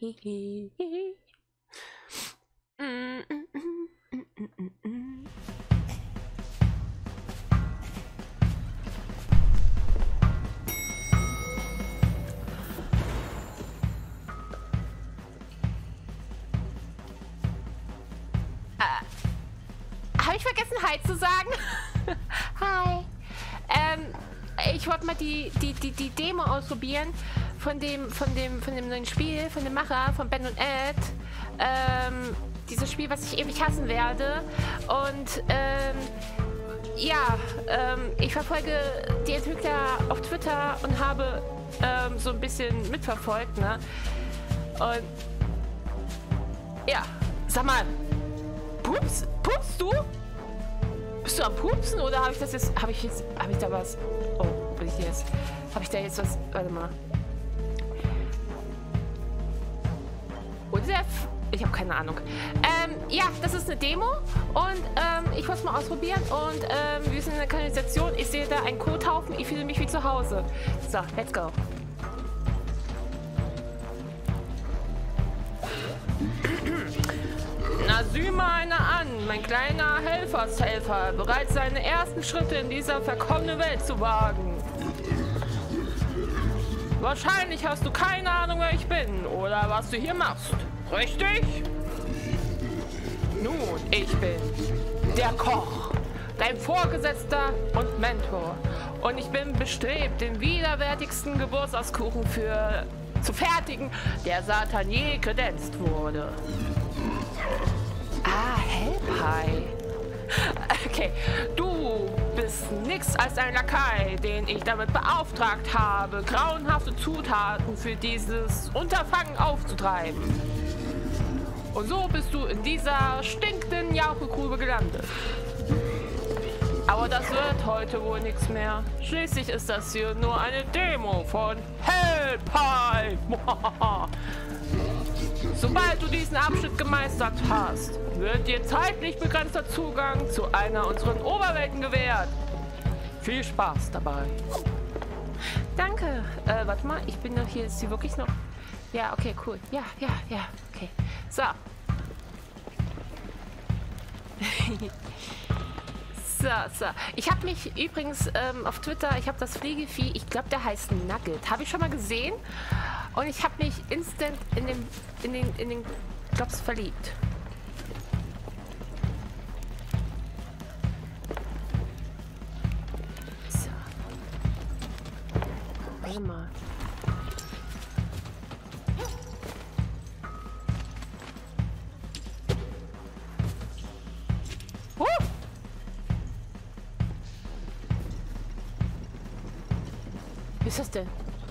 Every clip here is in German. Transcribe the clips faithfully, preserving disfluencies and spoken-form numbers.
Habe ich vergessen, Hi zu sagen? Hi. Ähm, ich wollte mal die, die, die, die Demo ausprobieren von dem, von dem, von dem neuen Spiel, von dem Macher, von Ben und Ed. Ähm, dieses Spiel, was ich ewig hassen werde. Und, ähm, ja, ähm, ich verfolge die Entwickler auf Twitter und habe, ähm, so ein bisschen mitverfolgt, ne? Und, ja, sag mal, pups, pupst du? Bist du am Pupsen oder habe ich das jetzt, habe ich jetzt, habe ich da was, oh, bin ich jetzt, habe ich da jetzt was, warte mal. Oder der, ich habe keine Ahnung. Ähm, ja, das ist eine Demo und ähm, ich wollte es mal ausprobieren und ähm, wir sind in der Kanalisation. Ich sehe da einen Kothaufen, ich fühle mich wie zu Hause. So, let's go. Na, sieh mal einer an, mein kleiner Helfershelfer, bereit seine ersten Schritte in dieser verkommene Welt zu wagen. Wahrscheinlich hast du keine Ahnung, wer ich bin oder was du hier machst. Richtig? Nun, ich bin der Koch, dein Vorgesetzter und Mentor. Und ich bin bestrebt, den widerwärtigsten Geburtstagskuchen für zu fertigen, der Satan je kredenzt wurde. Ah, Helpei. Okay, du bist nix als ein Lakai, den ich damit beauftragt habe, grauenhafte Zutaten für dieses Unterfangen aufzutreiben. Und so bist du in dieser stinkenden Jauchegrube gelandet. Aber das wird heute wohl nichts mehr. Schließlich ist das hier nur eine Demo von Helpei. Sobald du diesen Abschnitt gemeistert hast, wird dir zeitlich begrenzter Zugang zu einer unserer Oberwelten gewährt. Viel Spaß dabei. Danke. Äh, warte mal, ich bin doch hier, ist sie wirklich noch... Ja, okay, cool. Ja, ja, ja, okay. So. so, so. Ich habe mich übrigens ähm, auf Twitter, ich habe das Fliegevieh, ich glaube, der heißt Nugget. Habe ich schon mal gesehen. Und ich habe mich instant in den, in den, in den Klops verliebt. So. Warte mal. Uh! Wie ist das denn?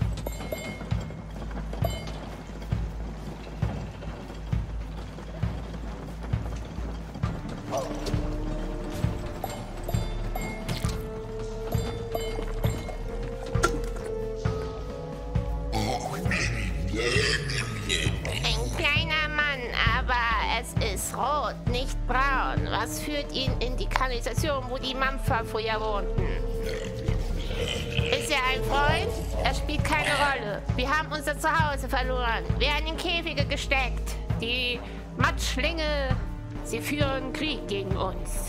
Rot, nicht braun. Was führt ihn in die Kanalisation, wo die Mampfer früher wohnten? Ist er ein Freund? Er spielt keine Rolle. Wir haben unser Zuhause verloren. Werden in Käfige gesteckt. Die Matschlinge, sie führen Krieg gegen uns.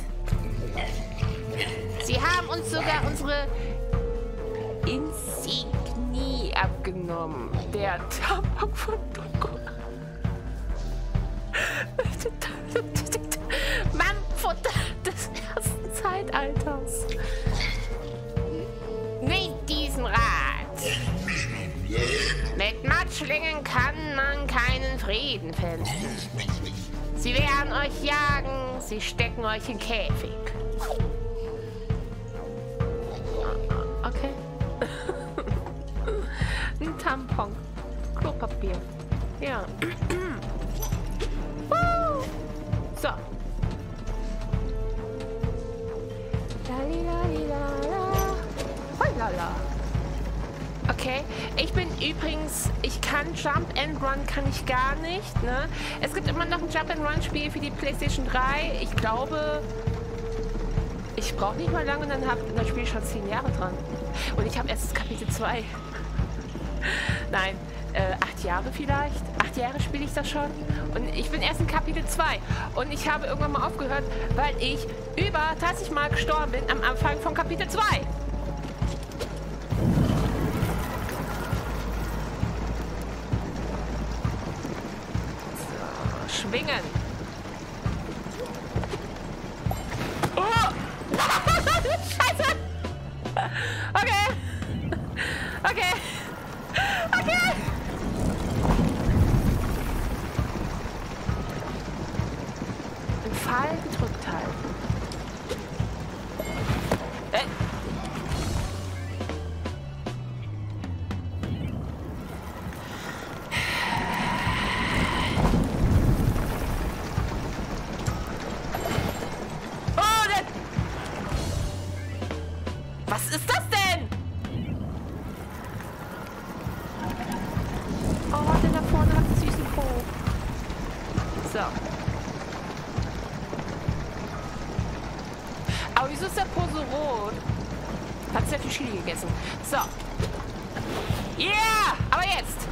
Sie haben uns sogar unsere Insignie abgenommen. Der Tabak von Dunkel. Mampfutter des ersten Zeitalters. Nehmt diesen Rat. Mit Matschlingen kann man keinen Frieden finden. Sie werden euch jagen, sie stecken euch in Käfig. Okay. Ein Tampon. Klopapier. Ja. So. Okay, ich bin übrigens, ich kann Jump and Run, kann ich gar nicht, ne? Es gibt immer noch ein Jump and Run Spiel für die PlayStation drei. Ich glaube, ich brauche nicht mal lange und dann habe das Spiel schon zehn Jahre dran. Und ich habe erst Kapitel zwei. Nein, äh, acht Jahre vielleicht. Acht Jahre spiele ich das schon. Und ich bin erst in Kapitel zwei. Und ich habe irgendwann mal aufgehört, weil ich über dreißig Mal gestorben bin am Anfang von Kapitel zwei. So, schwingen. Oh! Scheiße! Okay. Okay. Okay. Den Pfeil gedrückt halten. Äh. Oh, das. Was ist das denn? Oh, der da vorne hat einen süßen Po. So. Aber wieso ist der Po so rot? Hat sehr viel Chili gegessen. So. Yeah! Aber jetzt!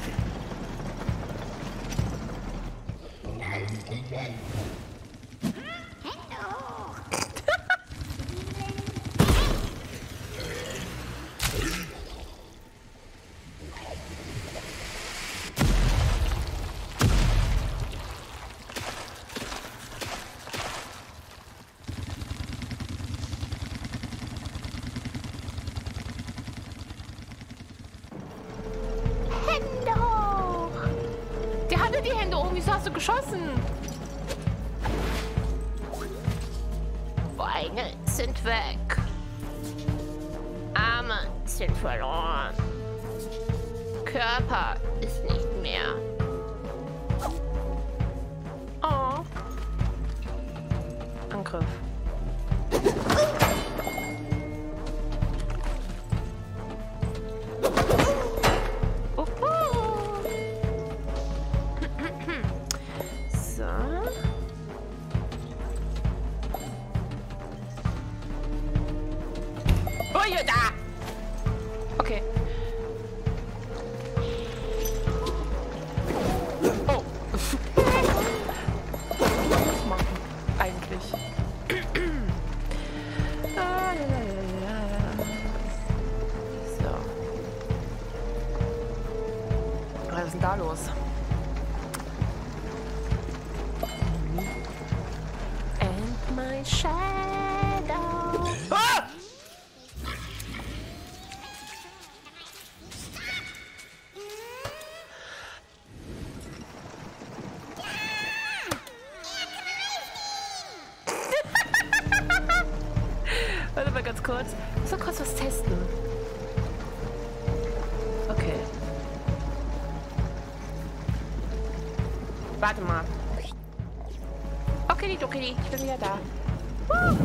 Die Hände oben, wieso hast du geschossen? Beine sind weg. Arme sind verloren. Körper ist nicht mehr. Oh. Angriff. Da! Okay. Oh. Was machen eigentlich? Ah, ja, ja, ja, ja. So. Was ist denn da los? And my shadow. Ah! Warte mal ganz kurz. Ich muss noch kurz was testen. Okay. Warte mal. Okay, okay, ich bin wieder da. Uh.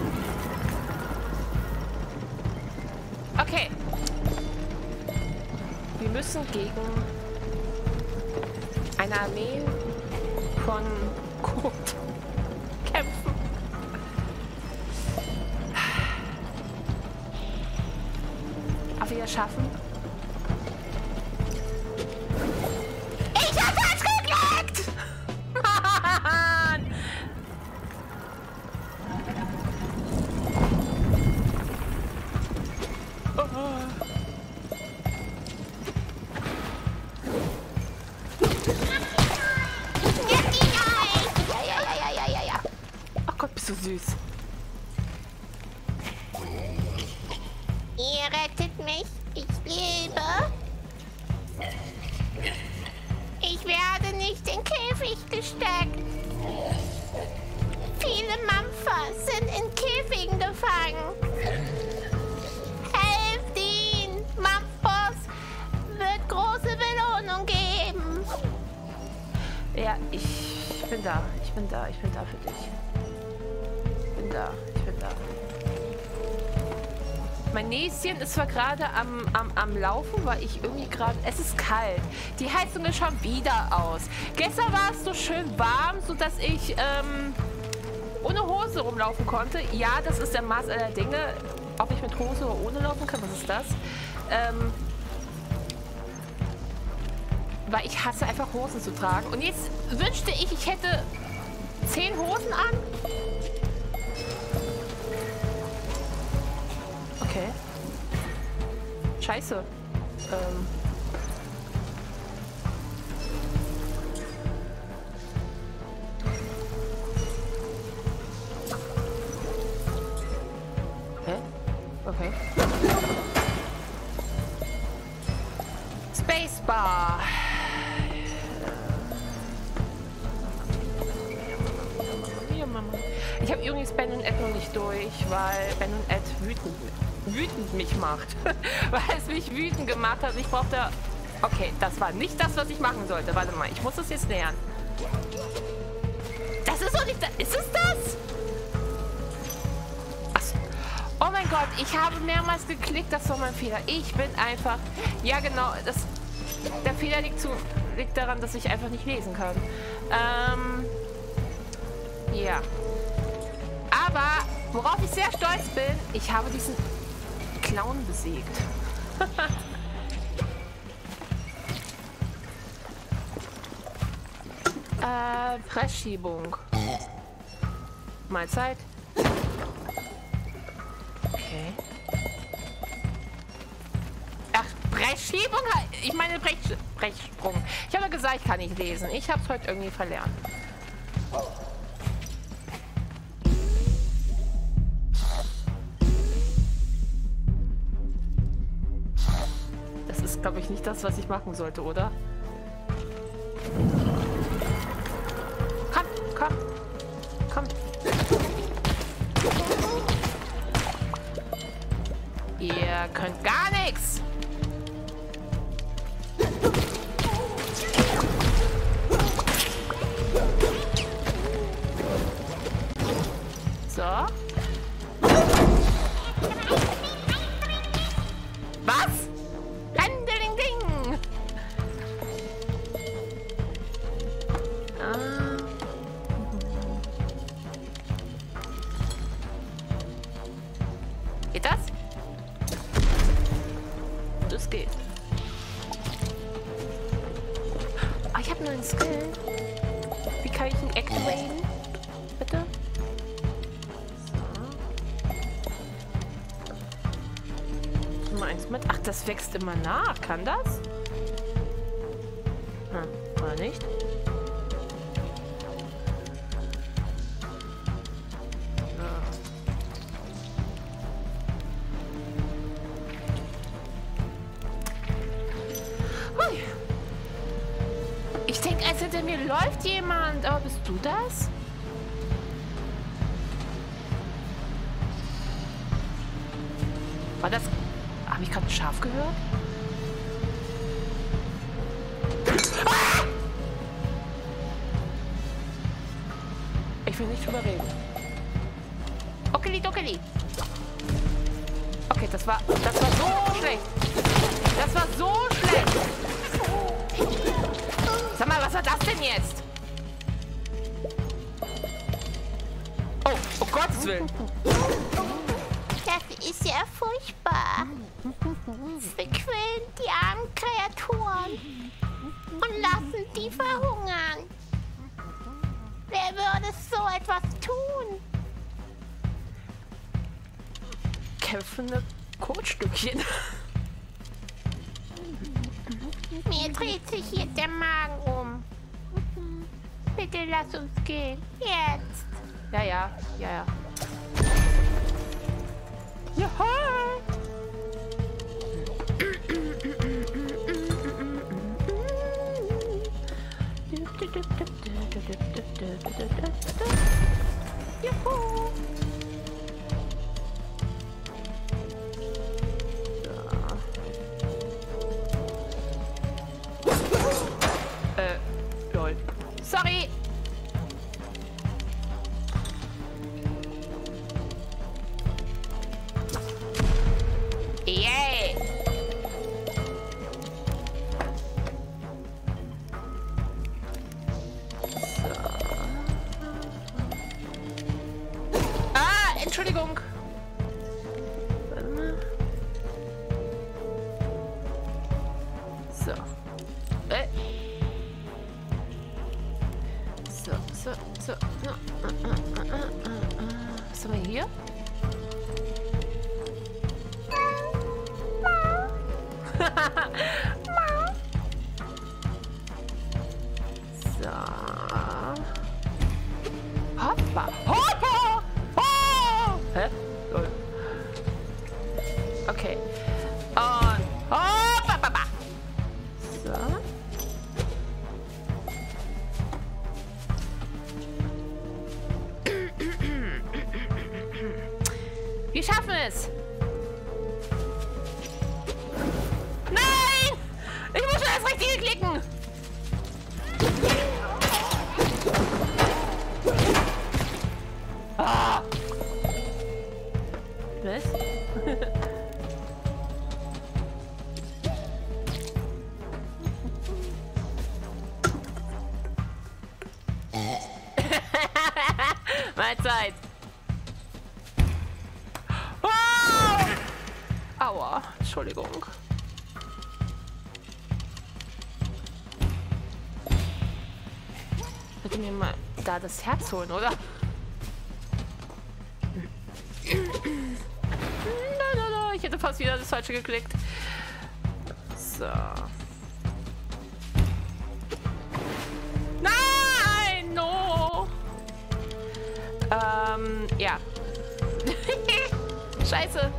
Okay. Wir müssen gegen eine Armee von Kot kämpfen. Ob wir das schaffen? Ich hab falsch geklickt! Mann! Oh. Oh Gott, bist du süß. Ihr rettet mich. Ich lebe. Ich werde nicht in Käfig gesteckt. Viele Mampfer sind in Käfigen gefangen. Helft ihnen. Mampfboss wird große Belohnung geben. Ja, ich bin da. Ich bin da. Ich bin da für dich. Ich bin da. Ich bin da. Mein Näschen ist zwar gerade am, am, am Laufen, weil ich irgendwie gerade... Es ist kalt. Die Heizung ist schon wieder aus. Gestern war es so schön warm, sodass ich ähm, ohne Hose rumlaufen konnte. Ja, das ist der Maß aller Dinge. Ob ich mit Hose oder ohne laufen kann, was ist das? Ähm, Weil ich hasse einfach Hosen zu tragen. Und jetzt wünschte ich, ich hätte zehn Hosen an. Okay. Scheiße. Ähm. Hä? Okay. Spacebar. Ich habe übrigens Ben und Ed noch nicht durch, weil Ben und Ed wütend, wütend mich macht. Weil es mich wütend gemacht hat. Ich brauchte... Okay, das war nicht das, was ich machen sollte. Warte mal, ich muss das jetzt lernen. Das ist doch nicht... Das. Ist es das? Achso. Oh mein Gott, ich habe mehrmals geklickt. Das war mein Fehler. Ich bin einfach... Ja, genau. Das, der Fehler liegt, zu, liegt daran, dass ich einfach nicht lesen kann. Ähm... Ja. Aber, worauf ich sehr stolz bin, ich habe diesen Clown besiegt. äh, Pressschiebung. Mahlzeit. Okay. Ach, Pressschiebung? Ich meine Brech Brechsprung. Ich habe gesagt, ich kann nicht lesen. Ich habe es heute irgendwie verlernt. Glaube ich nicht das, was ich machen sollte, oder? Komm, komm, komm. Ihr könnt gar nichts. So. Was? Geht das? Das geht. Ah, ich habe einen neuen Skill. Wie kann ich ihn activaten? Bitte? So. Nummer eins mit. Ach, das wächst immer nach. Kann das? Hm, oder nicht? Ich denke, als hinter mir läuft jemand. Aber bist du das? War das... Habe ich gerade ein Schaf gehört? Ah! Ich will nicht drüber reden. Okeli, dokeli. Okay, das war... Das war so schlecht. Das war so schlecht. Sag mal, was war das denn jetzt? Oh, oh Gottes Willen. Das ist ja furchtbar. Sie quälen die armen Kreaturen und lassen die verhungern. Wer würde so etwas tun? Kämpfende Kotstückchen. Mir dreht sich hier der Magen um. Bitte lass uns gehen. Jetzt. Ja, ja, ja, ja. Ja, hi. Juhu. Sorry. Yay. So. Ah, Entschuldigung. Warte mal. So. Äh. Was haben wir hier? So. Hoppa. Hoppa. Oh. Hä? Lol. Okay. Und hoppa, baba. So. Wir schaffen es. Nein! Ich muss schon das Richtige klicken. Ah. Was? Mahlzeit. Oh! Aua, Entschuldigung. Bitte mir mal da das Herz holen, oder? No, no, no. Ich hätte fast wieder das Falsche geklickt. So. Nein! No! Ähm, ja. Scheiße.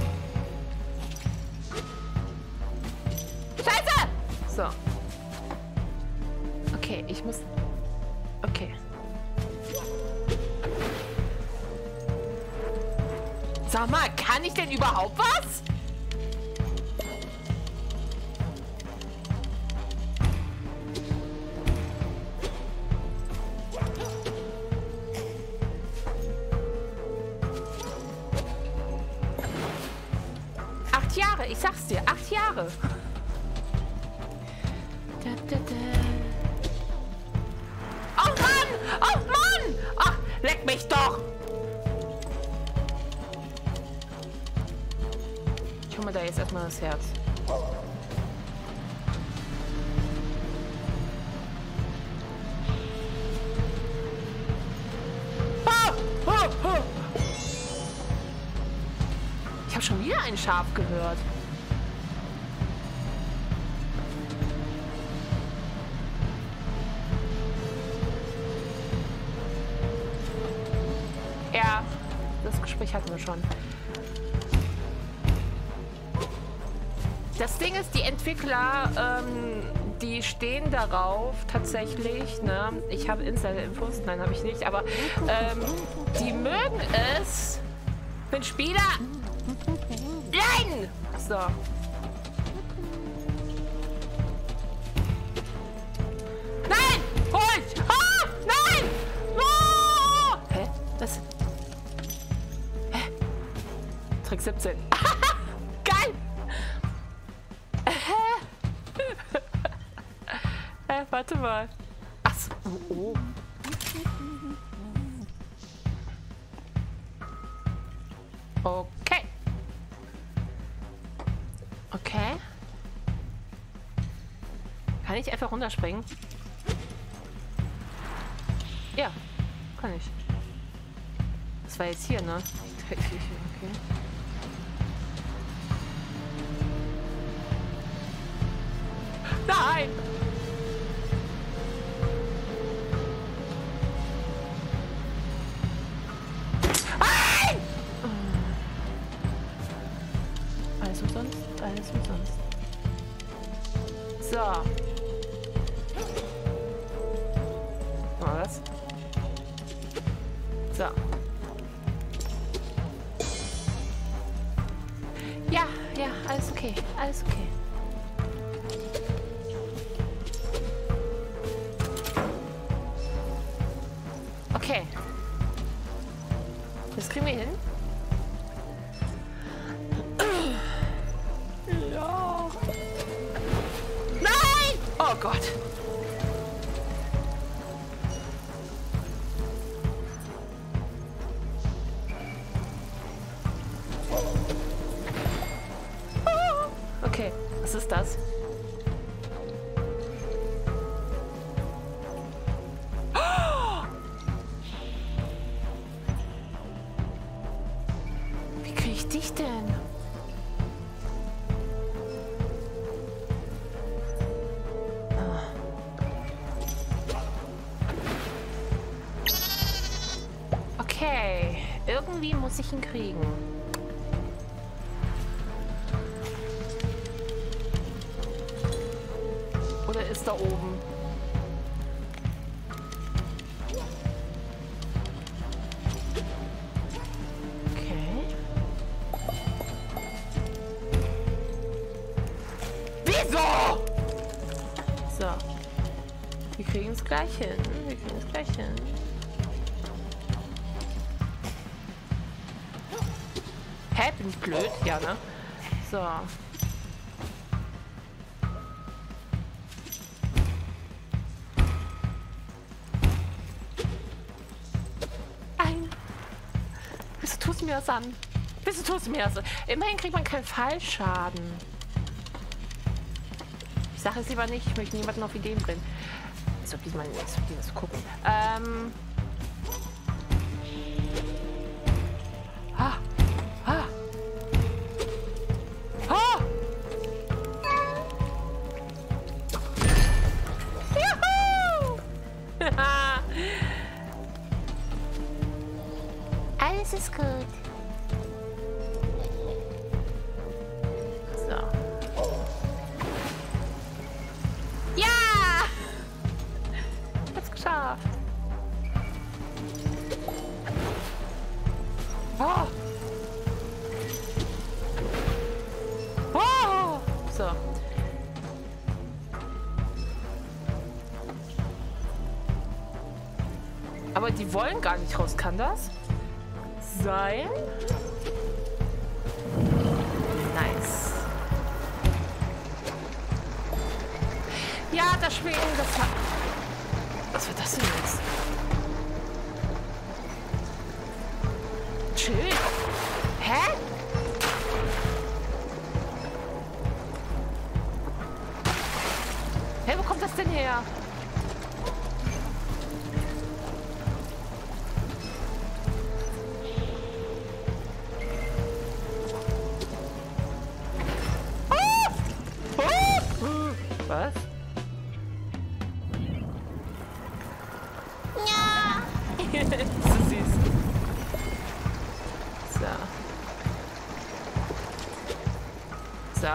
Scheiße! So. Okay, ich muss... Okay. Sag mal, kann ich denn überhaupt was? Acht Jahre, ich sag's dir, acht Jahre. Da, da, da. Oh Mann! Oh Mann! Ach, leck mich doch! Ich hol mir da jetzt erstmal das Herz. Ah! Ah! Ah! Ich habe schon wieder ein Schaf gehört. Ja, das Gespräch hatten wir schon. Das Ding ist, die Entwickler, ähm, die stehen darauf tatsächlich, ne? Ich habe Insider-Infos, nein, habe ich nicht, aber ähm, die mögen es, wenn Spieler... Nein! So. Nein! Holt! Ah! Nein! No! Hä? Was? Hä? Trick siebzehn. Geil! Äh, warte mal. Ach so. Oh, oh. Okay. Okay. Kann ich einfach runterspringen? Ja, kann ich. Das war jetzt hier, ne? Okay. Nein! Nein! Alles umsonst, alles umsonst. So. Mal was. So. Ja, ja, alles okay, alles okay. Okay. Das kriegen wir hin. Ja. Nein! Oh Gott. Okay, was ist das? dich denn? Okay, irgendwie muss ich ihn kriegen. Oder ist da oben? Okay. Wieso? So. Wir kriegen es gleich hin. Wir kriegen es gleich hin. Hä? Bin ich blöd? Ja, ne? So. Ein. Wieso tust du mir das an? Wieso tust du mir das an? Immerhin kriegt man keinen Fallschaden. Ich sage es lieber nicht. Ich möchte niemanden auf Ideen bringen. Als ob die mal das gucken. Ähm. Ah. Ah. Ah. Juhu! Alles ist gut. So. Ja! Hab's geschafft. Oh. Oh. So. Aber die wollen gar nicht raus. Kann das sein? Nice. Ja, das Schwingen, das war... Was war das denn jetzt? Chill. Hä? Hä, wo kommt das denn her? Was? Ja. So süß. So. So.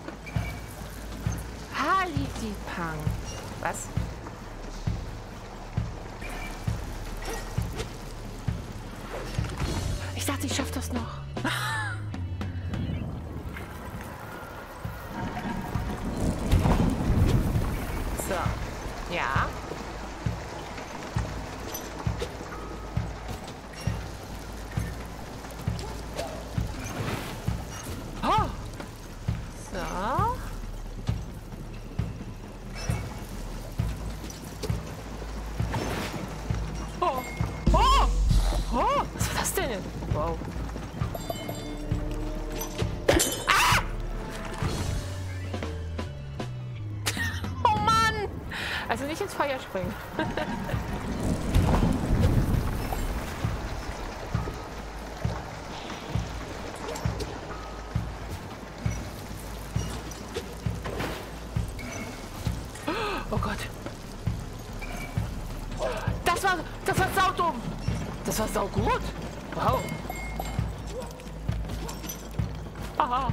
Halidipang. Was? Ich dachte, ich schaffe das noch. So. Ja. Oh. So. Oh. Oh. Oh. Was war das denn? Wow. Also nicht ins Feuer springen. Oh Gott. Das war, das war saudumm. Das war saugut. Wow. Aha.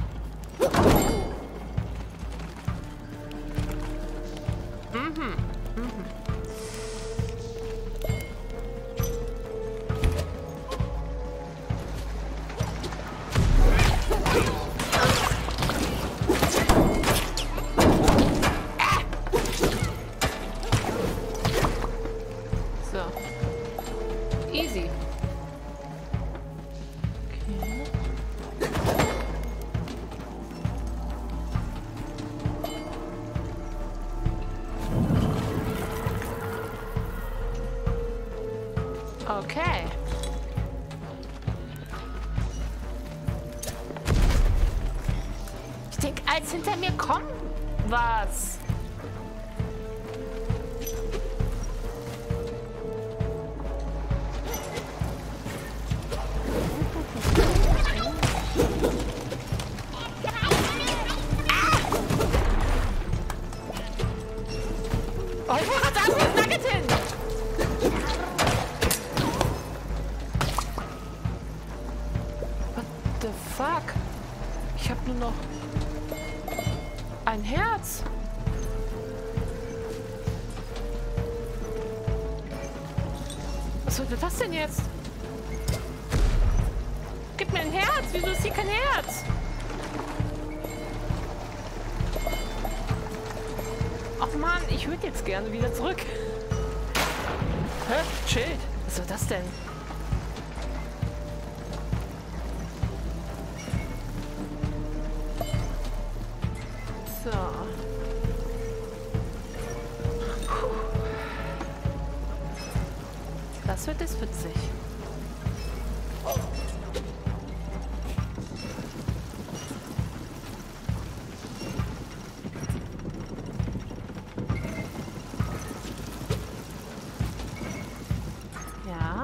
Mhm. Mhm. So. Easy. Okay. Okay. Ich denke, als hinter mir kommt was. fuck? Ich habe nur noch ein Herz. Was sollte das denn jetzt? Gib mir ein Herz. Wieso ist hier kein Herz? Ach Mann, ich würde jetzt gerne wieder zurück. Hä? Schild. Was soll das denn? So. Puh. Das wird jetzt witzig. Ja.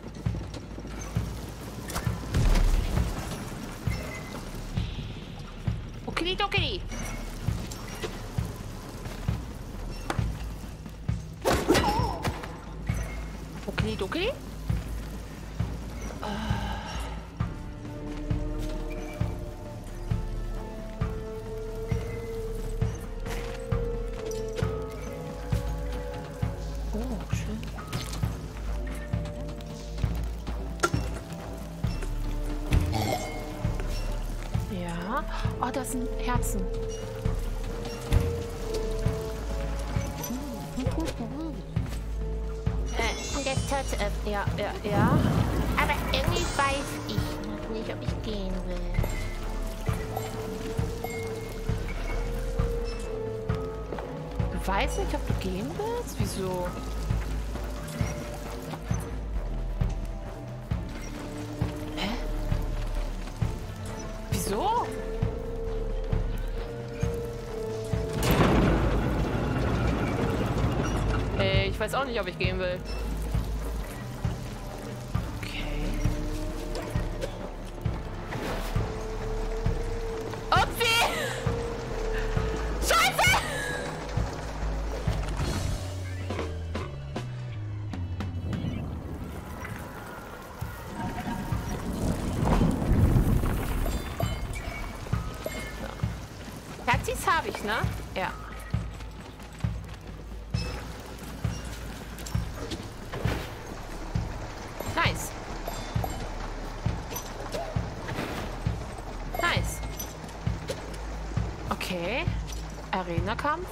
Okidoki. Okidoki. Oh, das sind Herzen. Äh, das Tat, äh, Ja, ja, ja. aber irgendwie weiß ich noch nicht, ob ich gehen will. Du weißt nicht, ob du gehen willst? Wieso? Hä? Wieso? Äh, ich weiß auch nicht, ob ich gehen will. Okay. Upsi! Scheiße! Herzis habe ich, ne? Ja. Nice. Nice. Okay. Arena-Kampf.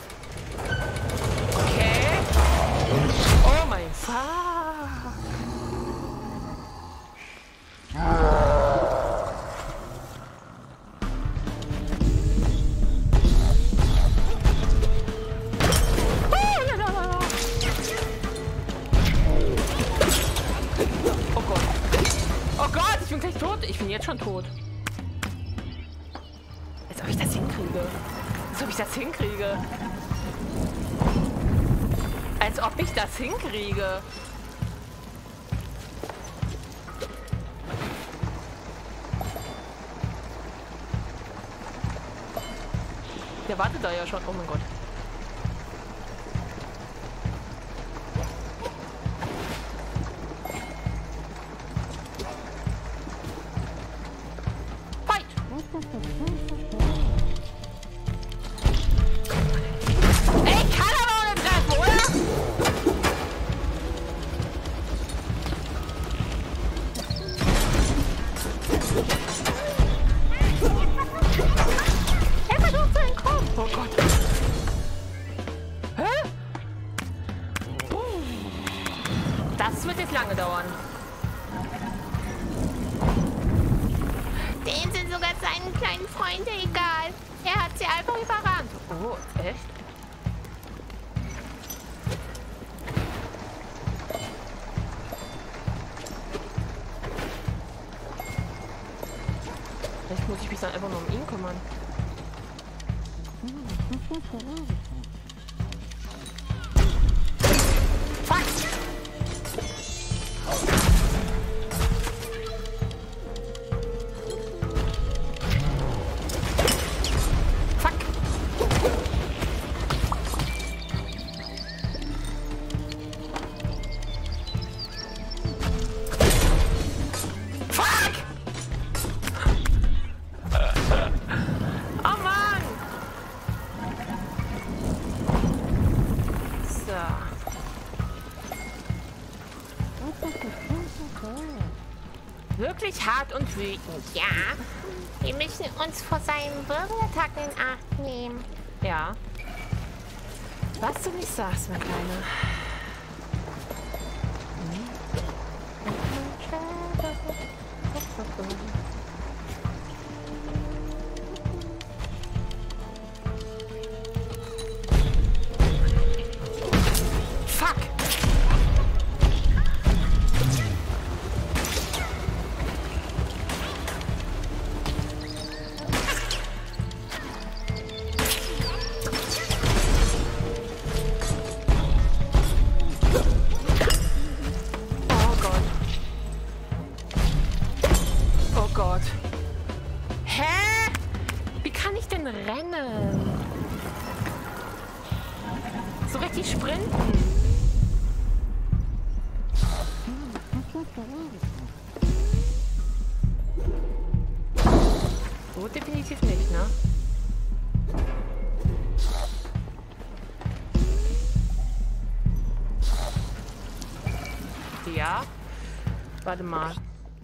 Okay. Oh mein Fuck. Oh Gott, ich bin gleich tot. Ich bin jetzt schon tot. Als ob ich das hinkriege. Als ob ich das hinkriege. Als ob ich das hinkriege. Der wartet da ja schon. Oh mein Gott. Ich kann aber ohne treffen, oder? Er versucht zu entkommen. Oh Gott. Hä? Das wird jetzt lange dauern. Denen sind sogar seinen kleinen Freunde egal. Er hat sie einfach überrannt. Oh, echt? Vielleicht muss ich mich dann einfach nur um ihn kümmern. Fuck! Wirklich hart und wütend. Ja, wir müssen uns vor seinen Würgeattacken in Acht nehmen. Ja. Was du nicht sagst, mein Kleiner. Fuck! Oh Gott. Oh Gott. Hä? Wie kann ich denn rennen? So richtig sprinten. So definitiv nicht, ne? Ja. Warte mal.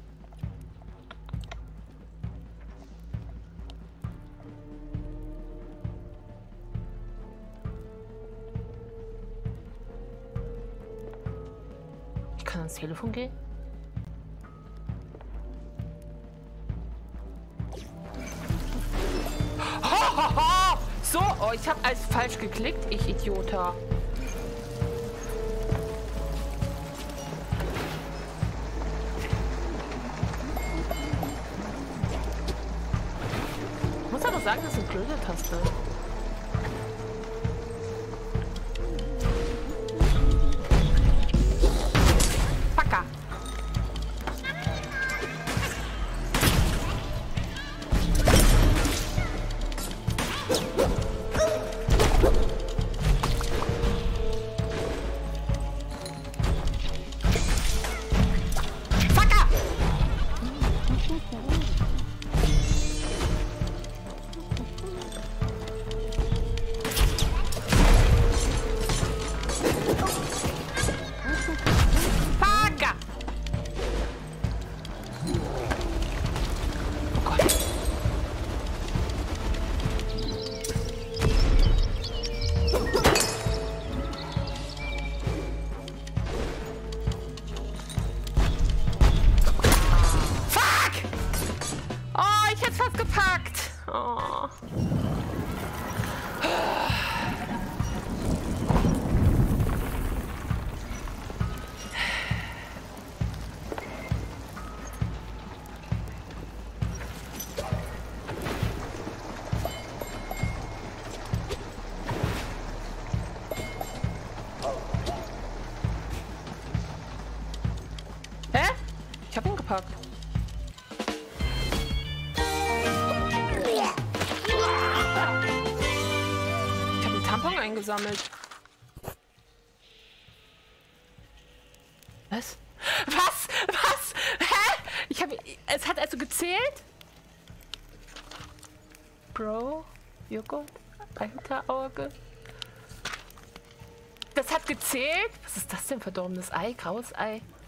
Ich kann ans Telefon gehen. Ho, ho, ho! So, oh, ich habe alles falsch geklickt, ich Idiota. Ich muss aber sagen, das ist eine blöde Taste. Fucker. Ich hab ihn gepackt. Ich hab einen Tampon eingesammelt. Was? Was? Was? Hä? Ich hab... Es hat also gezählt? Bro? Joghurt? Eiterauge? Das hat gezählt? Was ist das denn? Verdorbenes Ei? Graues Ei?